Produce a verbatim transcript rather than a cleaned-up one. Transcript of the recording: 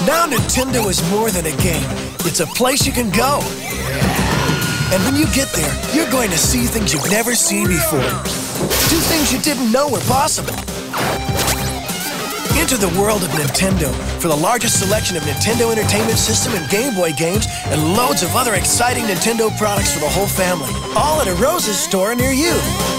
Now Nintendo is more than a game. It's a place you can go. And when you get there, you're going to see things you've never seen before. Do things you didn't know were possible. Enter the world of Nintendo for the largest selection of Nintendo Entertainment System and Game Boy games and loads of other exciting Nintendo products for the whole family. All at a Rose's store near you.